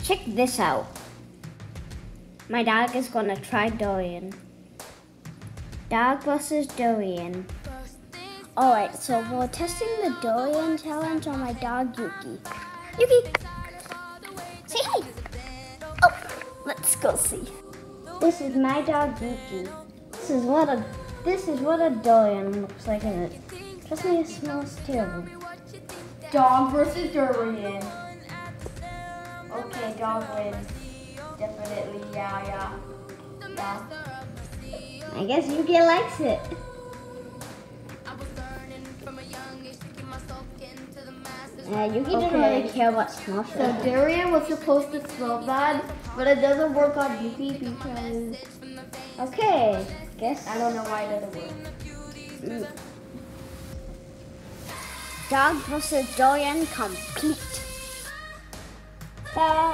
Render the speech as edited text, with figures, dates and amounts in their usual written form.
check this out. My dog is gonna try Durian. Dog versus Durian. Alright, so we're testing the Durian Challenge on my dog Yuki. Yuki! Say hi! Oh, let's go see. This is my dog Yuki. This is what a Durian looks like in it. Trust me, it smells terrible. Dog versus Durian. Okay, dog wins. Definitely, yeah. I guess Yuki likes it. Yuki doesn't really care what smells. So Durian was supposed to smell bad, but it doesn't work on Yuki because... Okay, guess. I don't know why it doesn't work. Dog versus Durian complete. Ta-da!